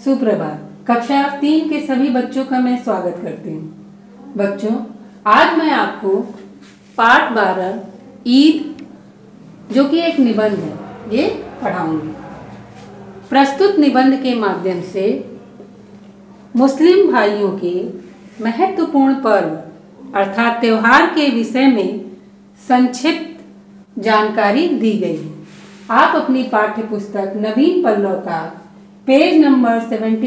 सुप्रभात। कक्षा 3 के सभी बच्चों का मैं स्वागत करती हूँ। बच्चों, आज मैं आपको पाठ 12 ईद, जो कि एक निबंध है, ये पढ़ाऊंगी। प्रस्तुत निबंध के माध्यम से मुस्लिम भाइयों के महत्वपूर्ण पर्व अर्थात त्योहार के विषय में संक्षिप्त जानकारी दी गई है। आप अपनी पाठ्य पुस्तक नवीन पल्लव का पेज नंबर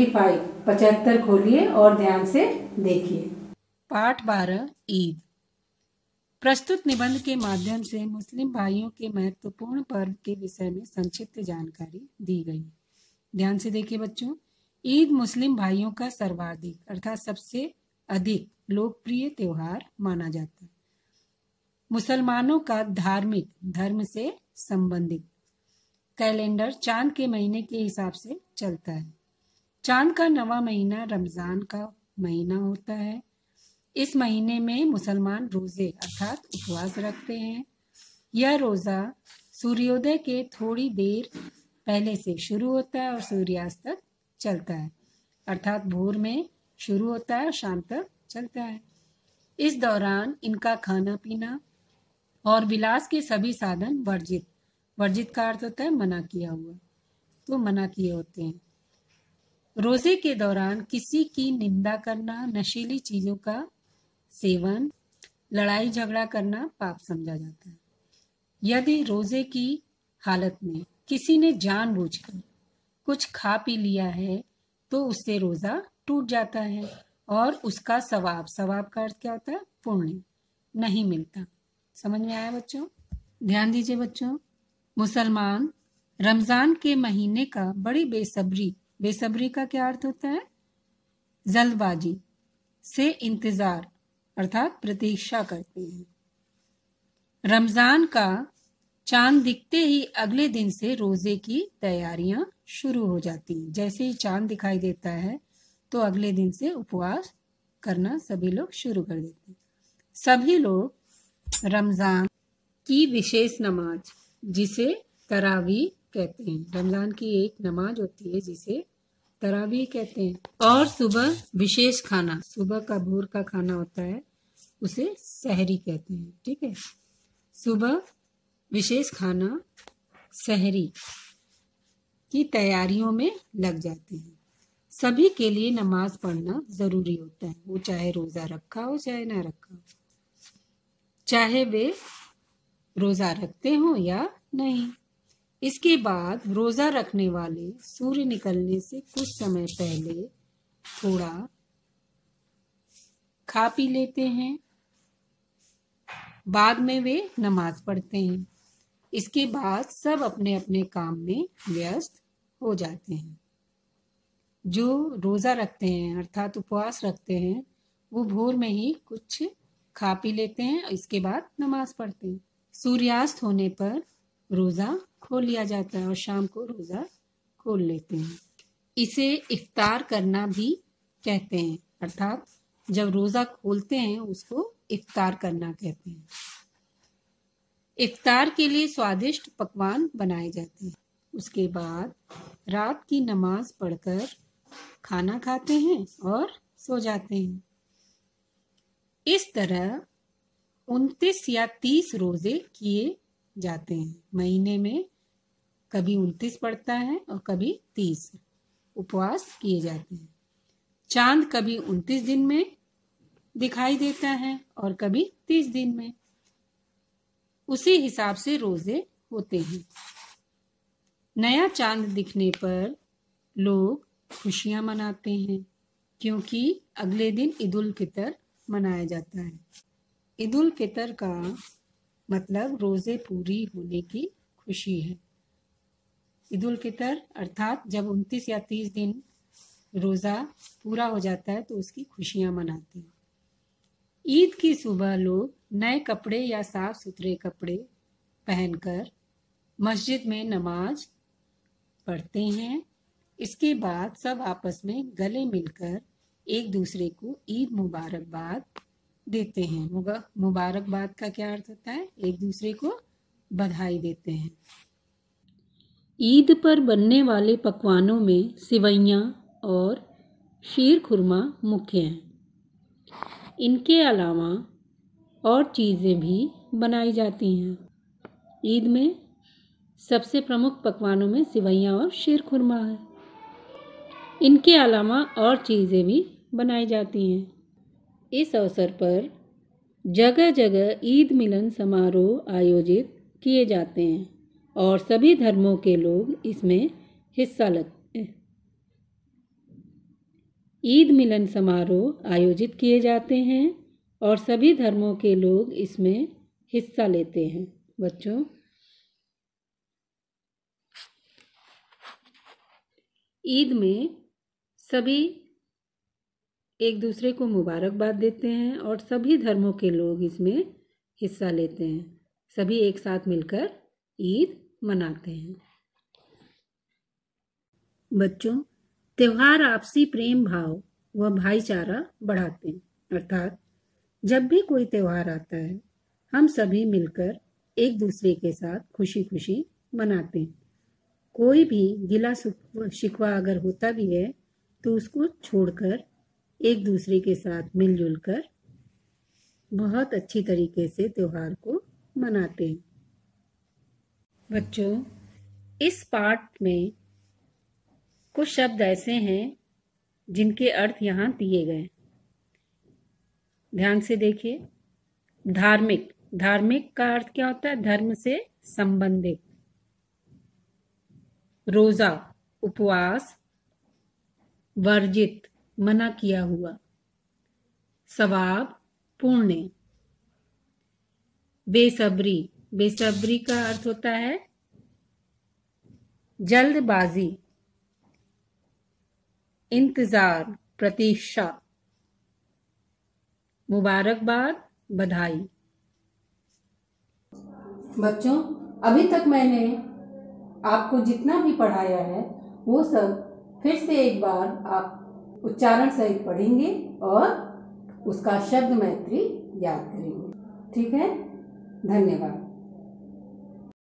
75 खोलिए और ध्यान से देखिए। पाठ 12 ईद। प्रस्तुत निबंध के माध्यम से मुस्लिम भाइयों के महत्वपूर्ण पर्व के विषय में संक्षिप्त जानकारी दी गई। ध्यान से देखिए बच्चों। ईद मुस्लिम भाइयों का सर्वाधिक अर्थात सबसे अधिक लोकप्रिय त्योहार माना जाता है। मुसलमानों का धार्मिक धर्म से संबंधित कैलेंडर चांद के महीने के हिसाब से चलता है। चांद का 9वां महीना रमजान का महीना होता है। इस महीने में मुसलमान रोजे अर्थात उपवास रखते हैं। यह रोजा सूर्योदय के थोड़ी देर पहले से शुरू होता है और सूर्यास्त तक चलता है, अर्थात भोर में शुरू होता है और शाम तक चलता है। इस दौरान इनका खाना पीना और विलास के सभी साधन वर्जित का अर्थ होता है मना किया हुआ, तो मना किए होते हैं। रोजे के दौरान किसी की निंदा करना, नशीली चीजों का सेवन, लड़ाई झगड़ा करना पाप समझा जाता है। यदि रोजे की हालत में किसी ने जानबूझकर कुछ खा पी लिया है तो उससे रोजा टूट जाता है और उसका सवाब का अर्थ क्या होता है? पुण्य नहीं मिलता। समझ में आया बच्चों? ध्यान दीजिए बच्चों। मुसलमान रमजान के महीने का बड़ी बेसब्री का क्या अर्थ होता है? जल्दबाजी से इंतजार अर्थात प्रतीक्षा करते हैं। रमजान का चांद दिखते ही अगले दिन से रोजे की तैयारियां शुरू हो जाती हैं। जैसे ही चांद दिखाई देता है तो अगले दिन से उपवास करना सभी लोग शुरू कर देते हैं। सभी लोग रमजान की विशेष नमाज, जिसे तरावी कहते हैं, रमजान की एक नमाज होती है जिसे तरावी कहते हैं, और सुबह विशेष खाना, सुबह का भोर का खाना होता है उसे सहरी कहते हैं। ठीक है, सुबह विशेष खाना सहरी की तैयारियों में लग जाते हैं। सभी के लिए नमाज पढ़ना जरूरी होता है, वो चाहे रोजा रखा हो चाहे ना रखा हो, चाहे वे रोजा रखते हो या नहीं। इसके बाद रोजा रखने वाले सूर्य निकलने से कुछ समय पहले थोड़ा खा पी लेते हैं, बाद में वे नमाज पढ़ते हैं। इसके बाद सब अपने अपने काम में व्यस्त हो जाते हैं। जो रोजा रखते हैं अर्थात उपवास रखते हैं वो भोर में ही कुछ खा पी लेते हैं, इसके बाद नमाज पढ़ते हैं। सूर्यास्त होने पर रोजा खोल लिया जाता है और शाम को रोजा खोल लेते हैं। इसे इफ्तार करना भी कहते हैं, अर्थात जब रोजा खोलते हैं उसको इफ्तार करना कहते हैं। इफ्तार के लिए स्वादिष्ट पकवान बनाए जाते हैं। उसके बाद रात की नमाज पढ़कर खाना खाते हैं और सो जाते हैं। इस तरह 29 या 30 रोजे किए जाते हैं। महीने में कभी 29 पड़ता है और कभी 30 उपवास किए जाते हैं। चांद कभी 29 दिन में दिखाई देता है और कभी 30 दिन में, उसी हिसाब से रोजे होते हैं। नया चांद दिखने पर लोग खुशियां मनाते हैं क्योंकि अगले दिन ईद उल फितर मनाया जाता है। ईद उल फितर का मतलब रोजे पूरी होने की खुशी है। ईद उल फितर अर्थात जब 29 या 30 दिन रोजा पूरा हो जाता है तो उसकी खुशियां मनाते हैं। ईद की सुबह लोग नए कपड़े या साफ सुथरे कपड़े पहनकर मस्जिद में नमाज पढ़ते हैं। इसके बाद सब आपस में गले मिलकर एक दूसरे को ईद मुबारकबाद देते हैं। मुबारकबाद का क्या अर्थ होता है? एक दूसरे को बधाई देते हैं। ईद पर बनने वाले पकवानों में सिवैयाँ और शीर खुरमा मुख्य हैं। इनके अलावा और चीज़ें भी बनाई जाती हैं। ईद में सबसे प्रमुख पकवानों में सिवैयाँ और शीर खुरमा है। इनके अलावा और चीज़ें भी बनाई जाती हैं। इस अवसर पर जगह जगह ईद मिलन समारोह आयोजित किए जाते हैं और सभी धर्मों के लोग इसमें हिस्सा लेते हैं। ईद मिलन समारोह आयोजित किए जाते हैं और सभी धर्मों के लोग इसमें हिस्सा लेते हैं। बच्चों, ईद में सभी एक दूसरे को मुबारकबाद देते हैं और सभी धर्मों के लोग इसमें हिस्सा लेते हैं। सभी एक साथ मिलकर ईद मनाते हैं। बच्चों, त्योहार आपसी प्रेम भाव व भाईचारा बढ़ाते हैं। अर्थात जब भी कोई त्योहार आता है, हम सभी मिलकर एक दूसरे के साथ खुशी खुशी मनाते हैं। कोई भी गिला शिकवा अगर होता भी है तो उसको छोड़कर एक दूसरे के साथ मिलजुल कर बहुत अच्छी तरीके से त्योहार को मनाते हैं। बच्चों, इस पाठ में कुछ शब्द ऐसे हैं जिनके अर्थ यहाँ दिए गए। ध्यान से देखिए। धार्मिक, धार्मिक का अर्थ क्या होता है? धर्म से संबंधित। रोजा, उपवास, वर्जित, मना किया हुआ। सवाब, पुण्य। बेसब्री, बेसब्री का अर्थ होता है जल्दबाजी। इंतजार, प्रतीक्षा। मुबारकबाद, बधाई। बच्चों, अभी तक मैंने आपको जितना भी पढ़ाया है वो सब फिर से एक बार आप उच्चारण सहित पढ़ेंगे और उसका शब्द मैत्री याद करेंगे। ठीक है? धन्यवाद।